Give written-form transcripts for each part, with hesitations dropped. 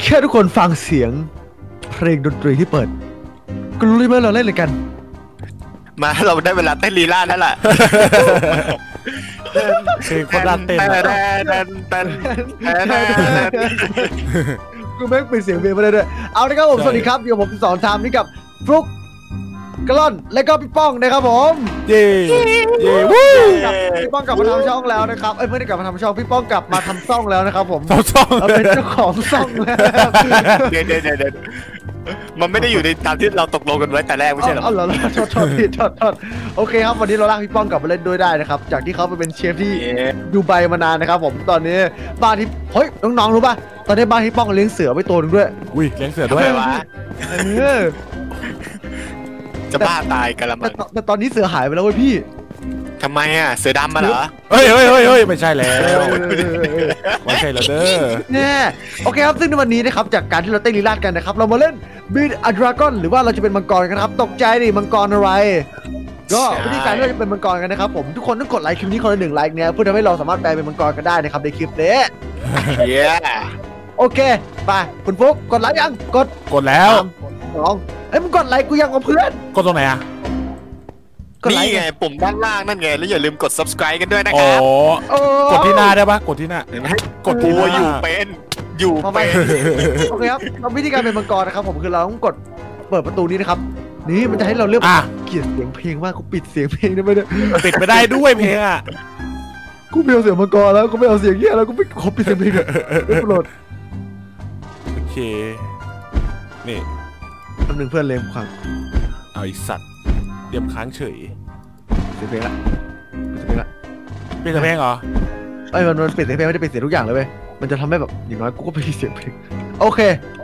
ค่ทุกคนฟังเสียงเพลงดนตรีที่เปิดก็รู้เลยว่าเราเล่นอะไรกันมาเราได้เวลาเต้นลีลาแล้วล่ะเพลงคนดันเต้นกูแม่งปิดเสียงเพลงไปเลยด้วยเอาละครับผมสวัสดีครับอยู่ผมสอนทามนี่กับฟลุ๊กกะล่อนและก็พี่ป้องนะครับผมเย่วู้พี่ป้องกลับมาทำช่องแล้วนะครับไม่ได้กลับมาทำช่องพี่ป้องกลับมาทำช่องแล้วนะครับผมช่องเป็นเจ้าของช่องแล้วเดี๋ยวมันไม่ได้อยู่ในตามที่เราตกลงกันไว้แต่แรกไม่ใช่หรอเอาเหรอโทษโอเคครับวันนี้เราลากพี่ป้องกลับมาเล่นด้วยได้นะครับจากที่เขาไปเป็นเชฟที่ดูไบมานานนะครับผมตอนนี้บ้านที่เฮ้ยน้องๆรู้ป่ะตอนนี้บ้านพี่ป้องเลี้ยงเสือไว้ตัวนึงด้วยอุ้ยเลี้ยงเสือด้วยวะจะบ้าตายกันละมั้งแต่ตอนนี้เสือหายไปแล้วเว้ยพี่ทำไมอ่ะเสือดำมาเหรอเฮ้ยไม่ใช่แล้วไม่ใช่แล้วเด้อเนี่ยโอเคครับซึ่งในวันนี้นะครับจากการที่เราเต้นลีลาดกันนะครับเรามาเล่น Beat a Dragon หรือว่าเราจะเป็นมังกรกันครับตกใจดิมังกรอะไรก็วิธีการที่เราจะเป็นมังกรกันนะครับผมทุกคนต้องกดไลค์คลิปนี้คนละ1 ไลค์เนี่ยเพื่อทำให้เราสามารถแปลเป็นมังกรกันได้นะครับในคลิปนี้โอเคไปคุณฟุ๊กกดไลค์ยังกดแล้วมึงกดไลค์กูยังกับเพื่อนกดตรงไหนอ่ะนี่ไงปุ่มด้านล่างนั่นไงแล้วอย่าลืมกด subscribe กันด้วยนะครับกดที่หน้าได้ปะกดที่หน้ากดที่หน้าอยู่เป็นโอเคครับวิธีการเป็นมังกรนะครับผมคือเราต้องกดเปิดประตูนี้นะครับนี่มันจะให้เราเลือกเกลียดเสียงเพลงมากกูปิดเสียงเพลงได้ไหมเนี่ยปิดไม่ได้ด้วยเพลงอ่ะกูไม่เอาเสียงมังกรแล้วกูไม่เอาเสียงเงี้ยแล้วกูไม่ขอปิดเสียงเพลงไม่โปรดโอเคนี่คำหนึ่งเพื่อนเลมขังเอาอีสัตว์เตรียมค้างเฉยปิดเพลงละปิดเพลงเหรอมันปิดเสียงเพลงไม่ได้ปิดเสียงทุกอย่างเลยเว้ยมันจะทำให้แบบอย่างน้อยกูก็ไปเสียงเพลงโอเค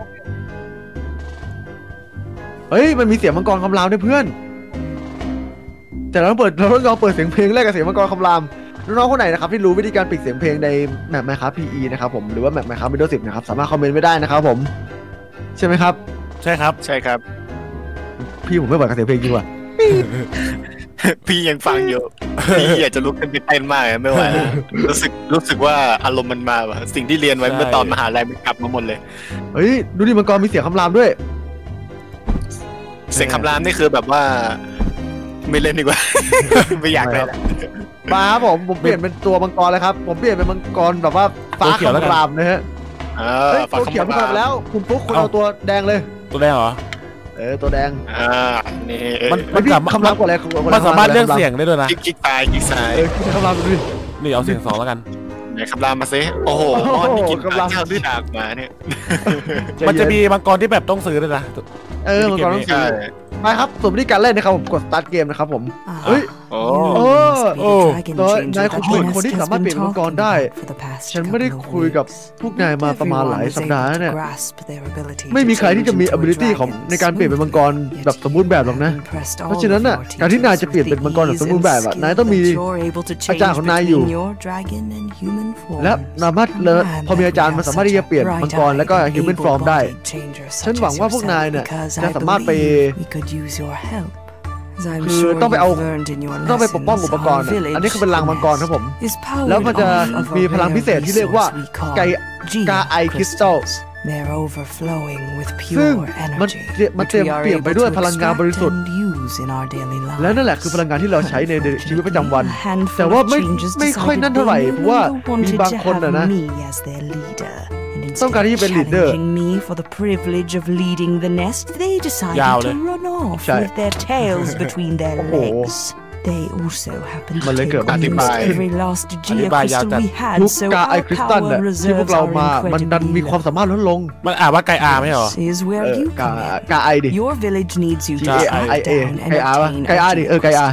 เฮ้ยมันมีเสียงมังกรคำรามด้วยเพื่อนแต่เราต้องเปิดเสียงเพลงแรกกับเสียงมังกรคำรามน้องๆคนไหนนะครับที่รู้วิธีการปิดเสียงเพลงในแมป Minecraft PE นะครับผมหรือว่าแมป Minecraft Windows 10นะครับสามารถคอมเมนต์ไว้ได้นะครับผมใช่ไหมครับใช่ครับพี่ผมไม่ไหวกับเสียงเพลงจริงว่ะพี่ยังฟังอยู่พี่อยากจะลุกขึ้นไปเต้นมากไม่ไหวรู้สึกว่าอารมณ์มันมาแบบสิ่งที่เรียนไว้เมื่อตอนมหาลัยมันกลับมาหมดเลยเฮ้ยดูดิมังกรมีเสียงคำรามด้วยเสียงคำรามนี่คือแบบว่าไม่เล่นดีกว่าไม่อยากเลยมาครับผมเปลี่ยนเป็นตัวมังกรเลยครับผมเปลี่ยนเป็นมังกรแบบว่าฟ้าคำรามนะฮะตัวเขียวมาแล้วคุณปุ๊กคุณเอาตัวแดงเลยตัวแดงเหรอตัวแดงนี่มันคำรามกว่าอะไรมันสามารถเลือกเสียงได้ด้วยนะคลิกซ้ายคำรามดูดินี่เอาเสียง2แล้วกันไหนคำรามมาซิโอ้โหนี่กินคำรามที่ดากมาเนี่ยมันจะมีมังกรที่แบบต้องซื้อด้วยนะมังกรต้องซื้อไปครับส่วนวิธีการเล่นนะครับผมกด start เกมนะครับผมเฮ้ยนายคนที่สามารถเปลี่ยนมังกรได้ฉันไม่ได้คุยกับพวกนายมาประมาณหลายสัปดาห์เนี่ยไม่มีใครที่จะมี ability ของในการเปลี่ยนเป็นมังกรแบบสมบูรณ์แบบหรอกนะเพราะฉะนั้นน่ะการที่นายจะเปลี่ยนเป็นมังกรแบบสมบูรณ์แบบนายต้องมีอาจารย์ของนายอยู่และสามารถพอมีอาจารย์มันสามารถที่จะเปลี่ยนมังกรแล้วก็ human form ได้ฉันหวังว่าพวกนายเนี่ยจะสามารถไปคือต้องไปปกป้องอุปกรณ์อันนี้คือเป็นรังมังกรครับผมแล้วมันจะมีพลังพิเศษที่เรียกว่ากาไอคริสตัลซึ่งมันเต็มเปี่ยมไปด้วยพลังงานบริสุทธิ์และนั่นแหละคือพลังงานที่เราใช้ในชีวิตประจำวันแต่ว่าไม่ค่อยนั่นเท่าไหร่เพราะว่ามีบางคนนะต้องการที่จะเป็นลีดเดอร์ยาวเลยใช่มันเลยเกิดอธิบายยาวจัดทุกกาไอคริสตัลเนี่ยที่พวกเรามามันดันมีความสามารถลดลงมันอ่านว่าไกอาไม่หรกาไอดิไอเอไกอาป่ะไกอาดิไกอา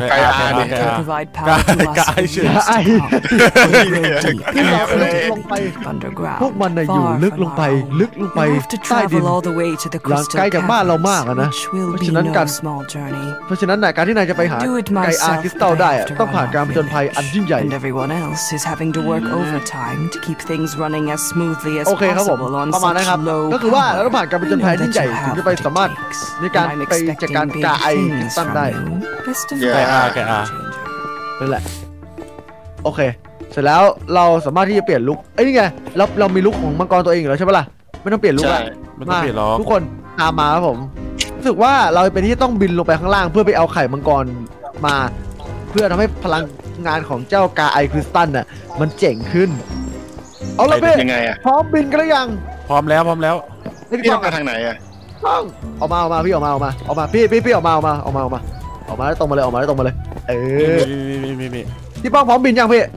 ที่เราลงไปพวกมันอยู่ลึกลงไปใต้ดินไกลจากบ้านเรามากนะเพราะฉะนั้นการที่นายจะไปหาไกอาคริสตัลได้ต้องผ่านการผจญภัยอันยิ่งใหญ่โอเคครับผมประมาณนั้นครับก็คือว่าเราต้องผ่านการผจญภัยยิ่งใหญ่ถึงจะไปสามารถในการไปจัดการกาไอคริสตัลได้ไกอานั่นแหละโอเคเสร็จแล้วเราสามารถที่จะเปลี่ยนลุคนี่ไงเรามีลุคของมังกรตัวเองอยู่แล้วใช่ปะล่ะไม่ต้องเปลี่ยนลุคละมันต้องเปลี่ยนล้อทุกคนตามมาครับผมรู้สึกว่าเราเป็นที่ต้องบินลงไปข้างล่างเพื่อไปเอาไข่มังกรมา เพื่อทำให้พลังงานของเจ้ากาไอคริสตัลน่ะมันเจ๋งขึ้นเอาละพี่ยังไงอะพร้อมบินกันหรือยังพร้อมแล้วพี่พี่ต้องไปทางไหนอะต้องออกมาพี่ออกมาพี่ออกมาแล้วตรงมาเลยมีพี่ป้องพร้อมบินยังพี่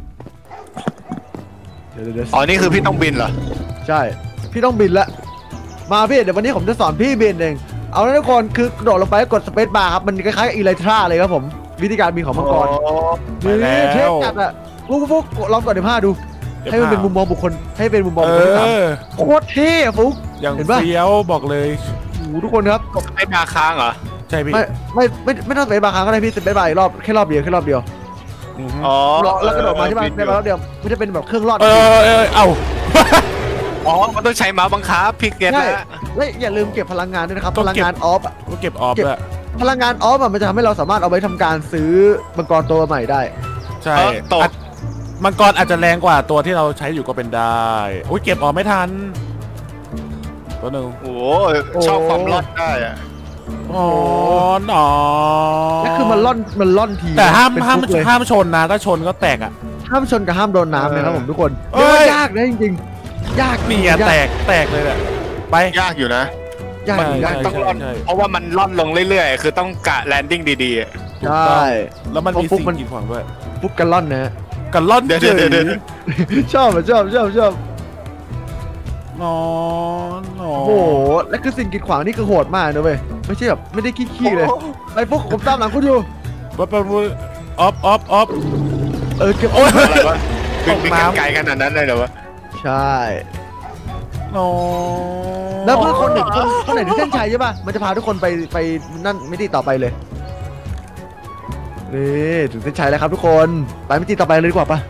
เดี๋ยวอ๋อนี่คือพี่ต้องบินเหรอใช่พี่ต้องบินละมาพี่เดี๋ยววันนี้ผมจะสอนพี่บินเองเอาละทุกคนคือกระโดดลงไปกดสเปซบาร์ครับมันคล้ายๆกับอีไลทราเลยครับผมวิธีการบินของมังกรนี่เทปจัดอะฟุกลองกด15ดูให้มันเป็นมุมมองบุคคลให้เป็นมุมมองบุคคลโคตรเท่ฟุกอย่างเฟี้ยวบอกเลยโอ้ทุกคนครับไอ้บาค้างเหรอใช่พี่ไม่ต้องสเปซบาร์ครั้งก็ได้พี่สเปซบาร์อีกรอบแค่รอบเดียวอ๋อแล้วกระโดดมาใช่ป่ะในรอบเดียวมันจะเป็นแบบเครื่องรอดเอ้าอ๋อมันต้องใช้เมาส์บังคับพี่เก็ตใช่ละและอย่าลืมเก็บพลังงานด้วยนะครับพลังงานออฟก็เก็บออฟด้วยพลังงานออฟมันจะทำให้เราสามารถเอาไปทำการซื้อมังกรตัวใหม่ได้ใช่มังกรอาจจะแรงกว่าตัวที่เราใช้อยู่ก็เป็นได้โอ้ยเก็บออกไม่ทันตัวหนึ่งโอ้ชอบความรอดได้อะอ๋อหนอและคือมันล่อนทีแต่ห้ามชนนะถ้าชนก็แตกอ่ะห้ามชนกับห้ามโดนน้ำนะครับผมทุกคนเอ้ยยากนะจริงๆยากนี่อ่ะแตกเลยแหละไปยากอยู่นะยากใช่ต้องร่อนเพราะว่ามันร่อนลงเรื่อยๆคือต้องกะแลนดิ้งดีๆอะใช่แล้วมันมีสิ่งกีดขวางด้วยฟุกกันล่อนนะกันล่อนเดี๋ยวชอบนอนนอโอ้โหและคือสิ่งกีดขวางนี่คือโหดมากนะเว้ยไม่ใช่แบบไม่ได้ขี้เลยไปฟุกผมตามหลังคุณอยู่ปั๊บออฟเก็บอะไรวะดึงไกลขนาดนั้นเลยเหรอวะใช่นอแล้วเพื่อคนไหนที่เส้นชัยใช่ป่ะมันจะพาทุกคนไปนั่นมิติต่อไปเลยนี่ถึงเส้นชัยแล้วครับทุกคนไปมิติต่อไปเลยดีกว่าป่ะ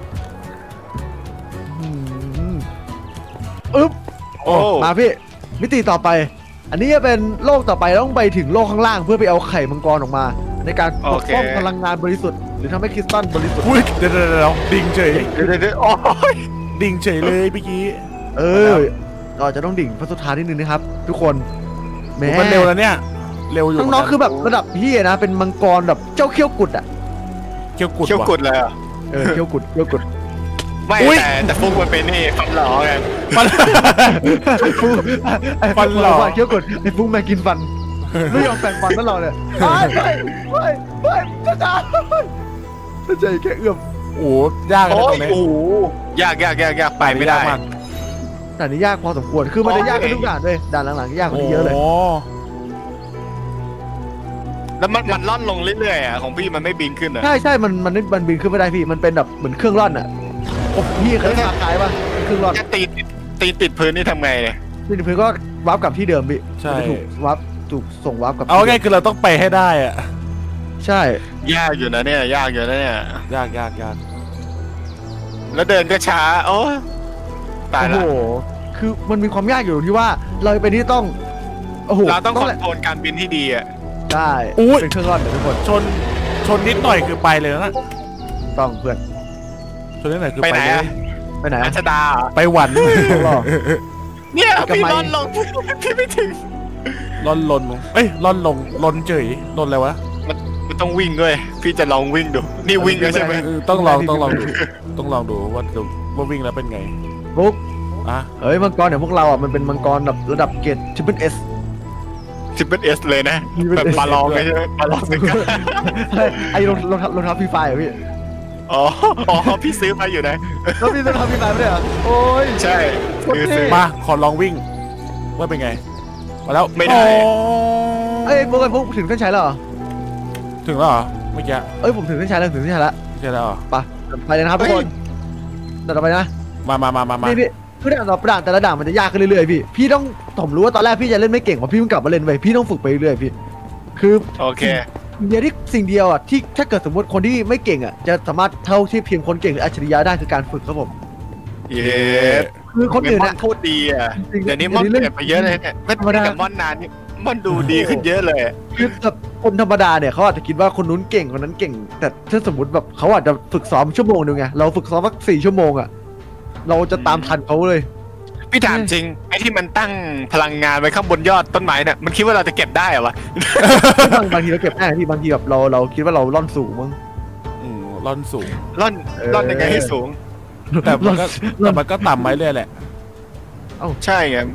อึ๊บโอ้มาพี่มิติต่อไป อันนี้จะเป็นโลกต่อไปต้องไปถึงโลกข้างล่างเพื่อไปเอาไข่มังกรออกมา ในการปกป้องพลังงานบริสุทธิ์หรือทำให้คริสตัลบริสุทธิ์อุ้ยเดี๋ยวดิ่งเฉยเดี๋ยวโอ้ยดิ่งเฉยเลยเมื่อกี้เราจะต้องดิ่งพระสุธานิดนึงนะครับ ทุกคนมันเร็วแล้วเนี่ยเร็วอยู่น้องๆคือแบบระดับพี่นะเป็นมังกรแบบเจ้าเขี้ยวกุดอ่ะเกี่ยวกุดเขี้ยวกุดเลยอ่ะเขี้ยวกุดไม่แต่ฟุกมันเป็นนี่ฟันหล่อไงฟันหล่อเขี้ยวกุดไอ้ฟุ้งแม่กินฟันไม่ยอมแต่งฟันนั่นเราเนี่ยไม่ใจแค่เอื้อมโอ้ยากเลยตรงนี้โอ้ยากไปไม่ได้ด่านนี้ยากพอสมควรคือมันจะยากกันทุกด่านด้วยด่านหลังๆยากกว่านี้เยอะเลยแล้วมันล่อนลงเรื่อยๆอ่ะของพี่มันไม่บินขึ้นอ่ะใช่มันบินขึ้นไม่ได้พี่มันเป็นแบบเหมือนเครื่องร่อนอ่ะพี่เคยมาขายป่ะเครื่องร่อนแค่ตีติดพื้นนี่ทำไงเนี่ยพี่เพื่อนก็วาร์ปกลับที่เดิมพี่ใช่ถูกส่งวาร์ปกลับเอาง่ายคือเราต้องไปให้ได้อ่ะใช่ยากอยู่นะเนี่ยยากอยู่นะเนี่ยยากแล้วเดินก็ช้าโอ้ตายโอ้ละโหคือมันมีความยากอยู่ที่ว่าเราเป็นที่ต้องโอ้โหเราต้องคอนโทรลการบินที่ดีอ่ะได้เป็นเครื่องร่อนเดี๋ยวทุกคนชนนิดหน่อยคือไปเลยนะต้องเพื่อนชนนิดหน่อยคือไปไปไหนเลยอ่ะไปไหนรัชดาไปหวันเนี่ยพี่ล่อนลงพี่ไม่ถึงล่อนลนเอ้ยล่อนลงลนเฉยลนอะไรวะมันต้องวิ่งด้วยพี่จะลองวิ่งดูนี่วิ่งแล้วใช่ไหมต้องลองดูว่าวิ่งแล้วเป็นไงบุ๊กอ่ะเฮ้ยมังกรอย่างพวกเราอ่ะมันเป็นมังกรแบบระดับเกรดTSS 10S เลยนะแบบปลาลองไม่ใช่ปลาลองสิไอ้รองเท้าฟรีไฟอ่ะพี่อ๋อพี่ซื้อมาอยู่นะแล้วพี่รองเท้าฟรีไฟไม่ได้เหรอโอ้ยใช่คือซื้อมาขอลองวิ่งว่าเป็นไงมาแล้วไม่ได้เอ้ยบุ๊กถึงเส้นชัยแล้วเหรอถึงแล้วเหรอเมื่อกี้เอ้ยผมถึงเส้นชัยแล้วใช่แล้วใช่แล้วเหรอไปเลยนะครับทุกคนต่อไปนะมาพี่คือด่านต่อด่านแต่ละด่านมันจะยากขึ้นเรื่อยๆพี่ต้องผมรู้ว่าตอนแรกพี่จะเล่นไม่เก่งว่าพี่เพิ่งกลับมาเล่นไปพี่ต้องฝึกไปเรื่อยๆพี่คือโอเคสิ่งเดียวอ่ะที่ถ้าเกิดสมมติคนที่ไม่เก่งอ่ะจะสามารถเท่าที่เพียงคนเก่งหรืออัจฉริยะได้คือการฝึกครับผมเย้คือคนอื่นนะโคตรดีอ่ะเดี๋ยวนี้มอนเปลี่ยนไปเยอะเลยเนี่ยไม่กับมอนนานนี่มอนดูดีขึ้นเยอะเลยคือแบบคนธรรมดาเนี่ยเขาอาจจะคิดว่าคนนู้นเก่งคนนั้นเก่ง แต่ถ้าสมมติแบบเขาอาจจะฝึกซ้อมชั่วโมงนึงไงเราฝึกซ้อมสัก4 ชั่วโมงอ่ะเราจะตามทันเขาเลยพี่ถามจริงไอ้ที่มันตั้งพลังงานไว้ข้างบนยอดต้นไม้เนี่ยมันคิดว่าเราจะเก็บได้เหรอวะบางทีเราเก็บได้ที่บางทีแบบเราคิดว่าเราล่อนสูงมั้งร่อนสูงร่อนยังไงให้สูงแต่มันก็ต่ำไว้เรื่อยแหละใช่ไง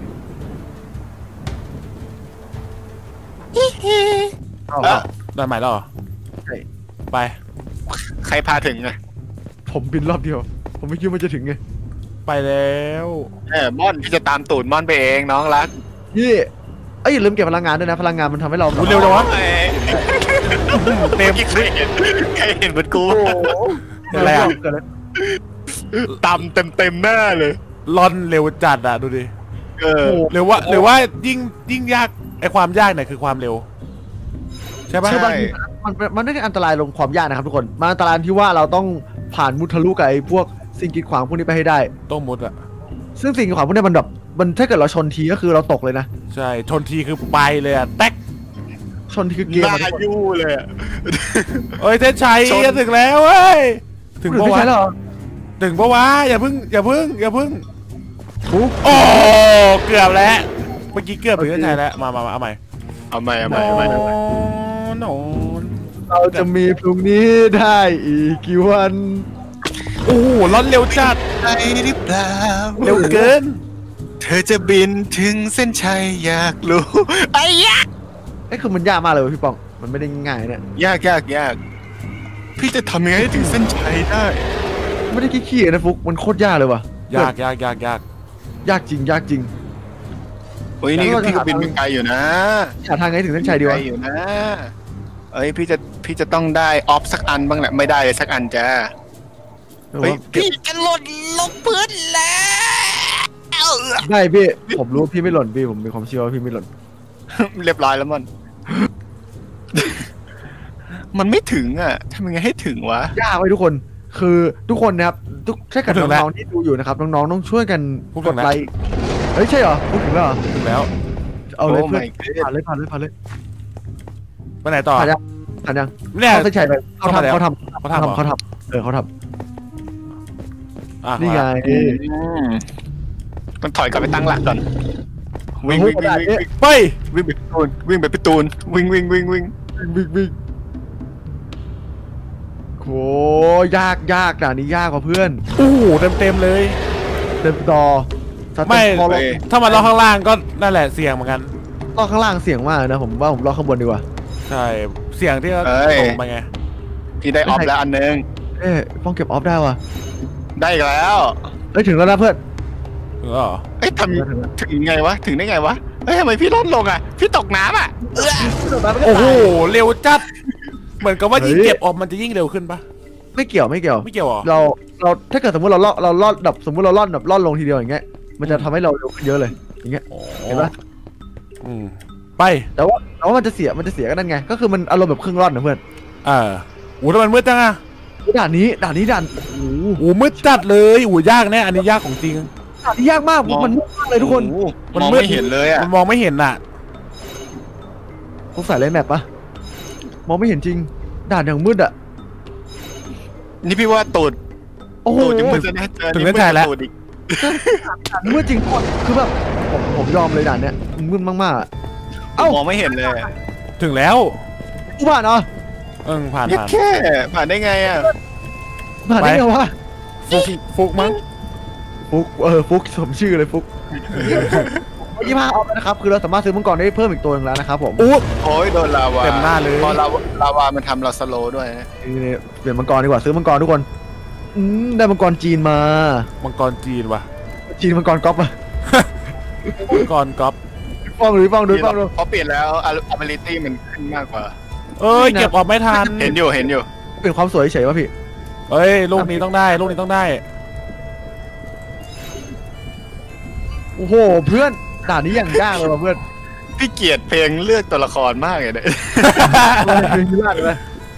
ได้ไหมแล้วเหรอใช่ไปใครพาถึงไงผมบินรอบเดียวผมไม่คิดว่าจะถึงไงไปแล้วม่อนพี่จะตามตูดม่อนไปเองน้องรักพี่อย่าลืมเก็บพลังงานด้วยนะพลังงานมันทำให้เราเร็วจังวะเต็มใครเห็นเหมือนกูอะไรอ่ะตำเต็มหน้าเลยร่อนเร็วจัดอ่ะดูดิหรือว่ายิ่งยากไอความยากเนี่ยคือความเร็วใช่ปะใช่มันไม่ได้อันตรายลงความยากนะครับทุกคนมันอันตรายที่ว่าเราต้องผ่านมุทะลุกับไอ้พวกสิ่งกีดขวางพวกนี้ไปให้ได้ต้องมุดอ่ะซึ่งสิ่งกีดขวางพวกนี้มันแบบมันถ้าเกิดเราชนทีก็คือเราตกเลยนะใช่ชนทีคือไปเลยอ่ะแตกชนทีคือเกมหน้ายู่เลยอะเอ้ยเทนชัยจะถึงแล้วเว้ยถึงไม่ปะวะใช่หรอถึงปะวะอย่าพึ่งฟุกโอ้เกือบแล้วเมื่อกี้เกือบถึงเทนชัยแล้วมาเอาใหม่เอาใหม่โนเราจะมีพรุ่งนี้ได้อีกกี่วันโอ้โหร้อนเร็วจัดใช่หรือเปล่าเร็วเกินเธอจะบินถึงเส้นชัยอยากรู้ไอ้ยะคือมันยากมากเลยพี่ปองมันไม่ได้ง่ายเนี่ยยากพี่จะทำยังไงให้ถึงเส้นชัยได้ไม่ได้ขี้ๆนะฟุกมันโคตรยากเลยว่ะยากยากจริงโอ้ยนี่พี่ก็บินไปไกลอยู่นะหาทางไงถึงเส้นชัยดีวะไกลอยู่นะเอ้ยพี่จะต้องได้ออฟสักอันบ้างแหละไม่ได้เลยสักอันจ้าเฮ้ยพี่จะหล่นลงพื้นแล้วได้พี่ผมรู้พี่ไม่หล่นพี่ผมมีความเชื่อว่าพี่ไม่หล่นเรียบร้อยแล้วมันไม่ถึงอ่ะทำยังไงให้ถึงวะยากไว้ทุกคนคือทุกคนนะครับถ้าเกิดน้องๆที่ดูอยู่นะครับน้องๆต้องช่วยกันกดไลค์เฮ้ยใช่เหรอพูดถึงแล้วเหรอถึงแล้วเอาเลยโอ้เพื่อน my god ผ่านเลยไปไหนต่อผ่านยังเนี่ยเขาเส้นชัยไปเขาทำเขาทำนี่ไงมันถอยกลับไปตั้งหลักก่อนวิ่งไปวิ่งไปตูนวิ่งวิ่งโหยากด่านนี้ยากกว่าเพื่อนโอ้โหเต็มเลยเต็มต่อไม่ถ้ามันล็อกข้างล่างก็นั่นแหละเสี่ยงเหมือนกันล็อกข้างล่างเสียงมากนะผมว่าผมล็อกข้างบนดีกว่าใช่เสี่ยงที่เราตกไปไงพี่ได้ออฟแล้วอันนึงป้องเก็บออฟได้ว่ะได้อีกแล้วถึงแล้วนะเพื่อนถึงแล้วเหรอทำถึงไงวะถึงได้ไงวะทำไมพี่ลดลงอ่ะพี่ตกน้ำอ่ะโอ้โหเร็วจัดเหมือนกับว่ายิ่งเก็บออกมันจะยิ่งเร็วขึ้นปะไม่เกี่ยวไม่เกี่ยวหรอเราถ้าเกิดสมมติเราล่อนแบบสมมติเราล่อนลงทีเดียวอย่างเงี้ยมันจะทำให้เราเร็วขึ้นเยอะเลยอย่างเงี้ยเห็นปะไปแต่ว่ามันจะเสียกันนั่นไงก็คือมันอารมณ์แบบครึ่งล่อนนะเพื่อนโอ้ทำไมมืดจังอะด่านนี้โอ้มืดจัดเลยโอ้ยากแน่อันนี้ยากของจริงด่านนี้ยากมากมันมืดมากเลยทุกคนมันไม่เห็นเลยอ่ะมันมองไม่เห็นอ่ะต้องใส่เลนส์แมปปะมองไม่เห็นจริงด่านอย่างมืดอ่ะนี่พี่ว่าตูดโอ้โหถึงมืดแล้วด่านมืดจริงทุกคนคือแบบผมยอมเลยด่านเนี้ยมืดมากๆมองไม่เห็นเลยถึงแล้วกูผ่านเหรอผ่านแค่ผ่านได้ไงอ่ะผ่านได้ไงวะฟุกมั้งฟุกสมชื่อเลยฟุก25ออฟนะครับคือเราสามารถซื้อมังกรได้เพิ่มอีกตัวนึงแล้วนะครับผมโอ้ยโดนลาวาเต็มหน้าเลยพอลาวามันทำเราสโลว์ด้วยนี่เปลี่ยนมังกรดีกว่าซื้อมังกรทุกคนได้มังกรจีนมามังกรจีนว่ะจีนมังกรก๊อปอะมังกรก๊อปป้องดูเขาเปลี่ยนแล้ว ability มันขึ้นมากกว่าเก็บออกไม่ทันเห็นอยู่เปลี่ยนความสวยเฉยๆวะพี่ลูกนี้ต้องได้โอ้โหเพื่อนด่านนี้อย่างยากเลยว่ะเพื่อนพี่เกลียดเพลงเลือกตัวละครมากเลยเนี่ยเพลงยากเลย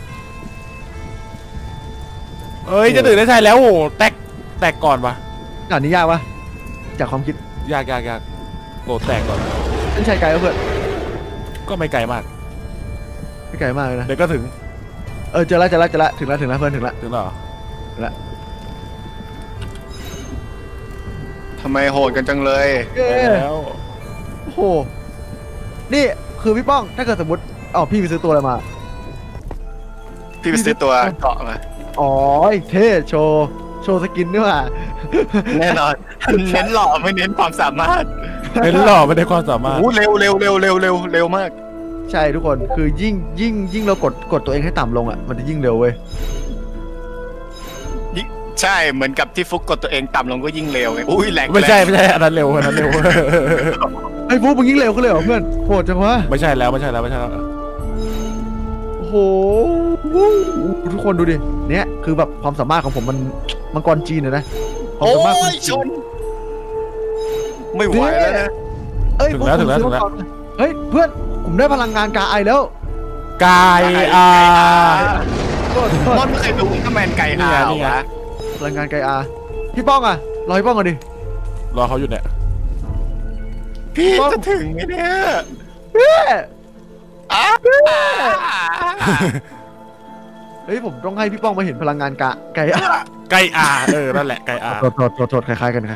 จะตื่นได้ใช่แล้วโอ้แตกก่อนวะด่านนี้ยากวะจากความคิดยากโหแตกก่อนเส้นชัยไกลเพื่อนก็ไม่ไกลมากไม่ไกลมากเลยนะเดี๋ยวก็ถึงเจอแล้วถึงแล้วเพื่อนถึงแล้วทำไมโหดกันจังเลยแล้วโอ้โหนี่คือพี่ป้องถ้าเกิดสมมติพี่ไปซื้อตัวอะไรมาพี่ไปซื้อตัวเกาะมาอ๋อเท่โชว์สกินด้วยว่ะแน่นอนเน้นหล่อไม่เน้นความสามารถเป็นหล่อไม่ได้ความสามารถโอ้เร็วมากใช่ทุกคนคือยิ่งเรากดตัวเองให้ต่ำลงอ่ะมันจะยิ่งเร็วเว้ยใช่เหมือนกับที่ฟุกกดตัวเองต่ำลงก็ยิ่งเร็วไงอุ้ยแหลกไม่ใช่อันนั้นเร็วอันนั้นเร็วไอ้พวกมึงยิ่งเร็วขึ้นเลยเหรอเพื่อนโหดจังวะไม่ใช่แล้วโอ้โหทุกคนดูดิเนี่ยคือแบบความสามารถของผมมันมังกรจีนนะความโอ้สามารถยชนไม่ไหวแล้วนะเอ้ยถึงแล้วเฮ้ยเพื่อนผมได้พลังงานกาไอแล้วกายมอนเคยดูอุลตร้าแมนไก่อานี่ไงวะพลังงานกาอาพี่ป้องอ่ะรอพี่ป้องก่อนดิรอเขาอยู่เนี่ยพี่จะถึงไหมเนี่ยเฮ้ยผมต้องให้พี่ป้องมาเห็นพลังงานไกอาไกอานั่นแหละไกอาโทษคล้ายๆกัน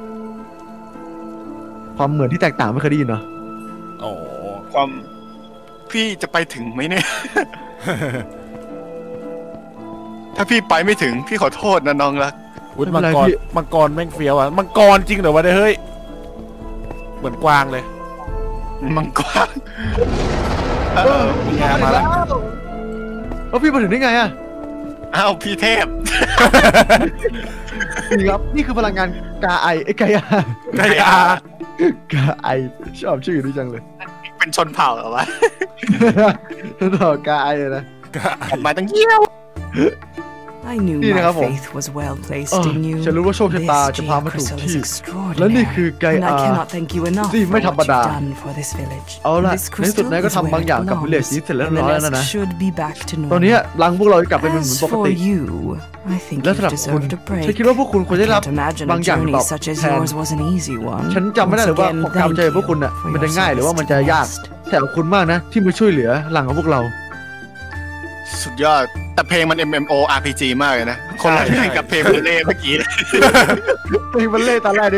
ความเหมือนที่แตกต่างไม่เคยได้ยินเนาะโอ้ความพี่จะไปถึงไหมเนี่ย ถ้าพี่ไปไม่ถึงพี่ขอโทษนะน้องรักวุ้นมังกรแม่งเฟี้ยวอ่ะมังกรจริงเหรอวะเฮ้ยเหมือนกวางเลยมังกรนี่ไงมาแล้วแล้วพี่มาถึงได้ไงอ่ะอ้าวพี่เทพนี่ครับนี่คือพลังงานกาไอไกอาไกอากาไอชอบชื่อนี้จังเลยเป็นชนเผ่าเหรอวะต่อกาไอเลยนะมาตั้งเยี่ยว I knew my faith was well placed in you. ฉันรู้ว่าโชคชะตาจะพามาถูกที่ extraordinary. และนี่คือไก And อา I cannot thank you enough ที่ for ไม่ธร what รมดา you've done for this village. เอาล่ะ This ในสุด crystal นายก็ is ทำบาง where อย่าง it กับวิลเลจ belongs, นี้เสร็จแล้ว and ร้อย the แล้วนะ rest should be back to ตอนนี้ normal. รังพวกเราจะกลับไปเป็นเหมือน As ปก for ติ you, I think และ you สำหรับคุณ deserved a break. ฉันคิดว่าพวกคุณควร I ได้รับ can't imagine บาง a อย่าง journey ตอบ such as แทน yours was an easy one. ฉันจำไม่ได้ Once เลยว่า again, ความ thank ใจพวกคุณ you น่ะ for มัน your จะง่ายหรือว่ามันจะ service to the ยาก West. แต่ขอบคุณมากนะที่มาช่วยเหลือหลังของพวกเราสุดยอดแต่เพลงมัน MMO RPG มากเลยนะคนละเพลงกับเพลงเล่เมื่อกี้เพลงมันเล่ตอนแรกดิ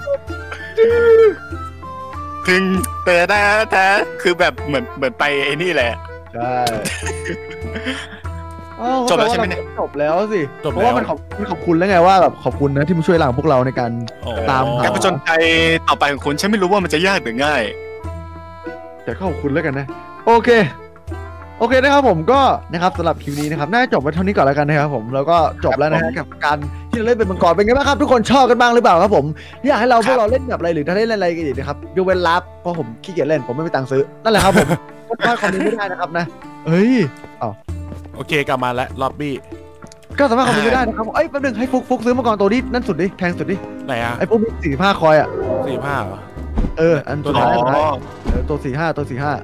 ถึงแต่ได้แต่คือแบบเหมือนไปไอ้นี่แหละใช่จบแล้วใช่ไหมเนี่ยจบแล้วสิจบเพแล้วราะว่ามันขอบคุณแล้วไงว่าแบบขอบคุณนะที่มาช่วยหลังพวกเราในการ ตามหการผจญภัยต่อไปของคุณฉันไม่รู้ว่ามันจะยากหรือง่ายแต่ขอบคุณแล้วกันนะโอเคนะครับผมก็นะครับสำหรับคลิปนี้นะครับน่าจะจบไว้เท่านี้ก่อนแล้วกันนะครับผมแล้วก็จบแล้วนะฮะกับการที่เราเล่นเป็นมังกรเป็นไงบ้างครับทุกคนชอบกันบ้างหรือเปล่าครับผมอยากให้เราพวกเราเล่นแบบอะไรหรือถ้าเล่นอะไรกันอีกนะครับยกเว้นลับเพราะผมขี้เกียจเล่นผมไม่มีตังค์ซื้อนั่นแหละครับผมก็พลาดคอมเมนต์ไม่ได้นะครับนะเฮ้ยโอเคกลับมาแล้วล็อบบี้ก็สามารถคอมเมนต์ไม่ได้นะครับเอ้ยแป๊บนึงให้ฟุกซื้อมังกรตัวนี้นั่นสุดดิแพงสุดดิไหนอ่ะไอ้พวกมี45 คอยอ่ะ 45เหรออันสุดท้ายตัว45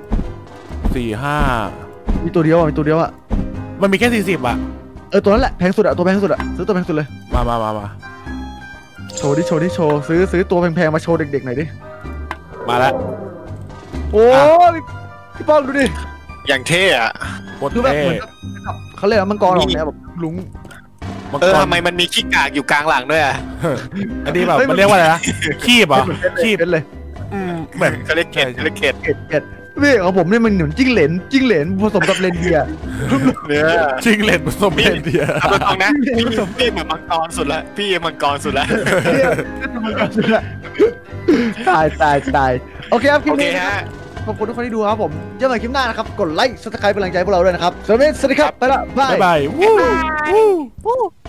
45 มีตัวเดียวมีตัวเดียวอ่ะมันมีแค่40อ่ะตัวนั้นแหละแพงสุดอ่ะตัวแพงสุดอ่ะซื้อตัวแพงสุดเลยมาโชว์ซื้อตัวแพงๆมาโชว์เด็กๆหน่อยดิมาแล้วโอ้พี่ป้องดูดิอย่างเท่อะโคตรคือแบบเท่เหมือนกับเขาเรียกว่ามังกรออกแนวแบบลุงมังกรทำไมมันมีขี้กากอยู่กลางหลังด้วยอะอันนี้แบบมันเรียกว่าอะไรนะคีบเหรอคีบเป็นเลยเหมือนเขาเรียกเกตเกล็ดพี่ของผมเนี่ยมันเหมือนจิ้งเหลนผสมกับเลนเดียร์เนื้อชิงเลนผสมเลนเดียเอาตรงๆนะพี่เหมือนมังกรสุดละพี่มังกรสุดละตายโอเคครับคลิโอปเคนี้ฮะขอบคุณทุกคนที่ดูครับผมเจอกันใหม่คลิปหน้านะครับกดไลค์ซับสไครป์เป็นกำลังใจพวกเราด้วยนะครับสวัสดีครับไปละบายบ๊ายบายวู้